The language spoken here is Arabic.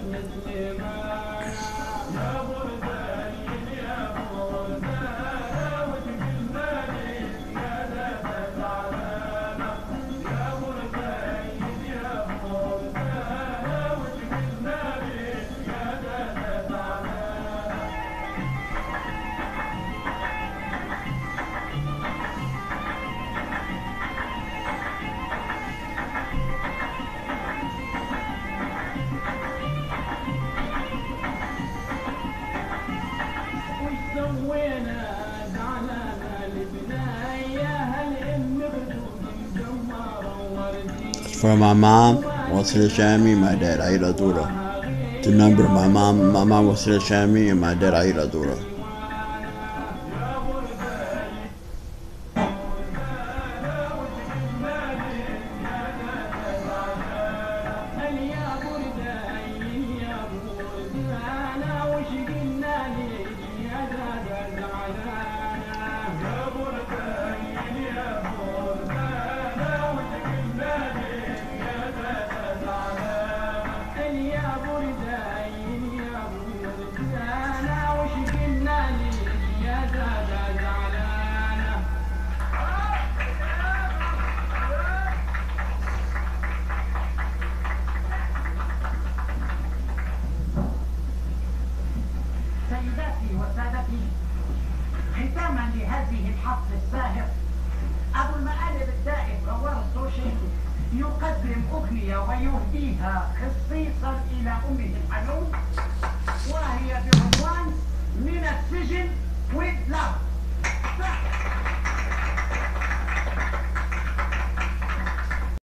For my mom, Wasila Shami, my dad, Aida Dura. To number my mom Wasila Shami, and my dad, Aida Dura. سيداتي وسادتي، ختاما لهذه الحفل الساهر، أبو المقالب الدائم غوار الطوشي يقدم أغنية ويهديها خصيصا إلى أمه الحنون، وهي بعنوان من السجن with love.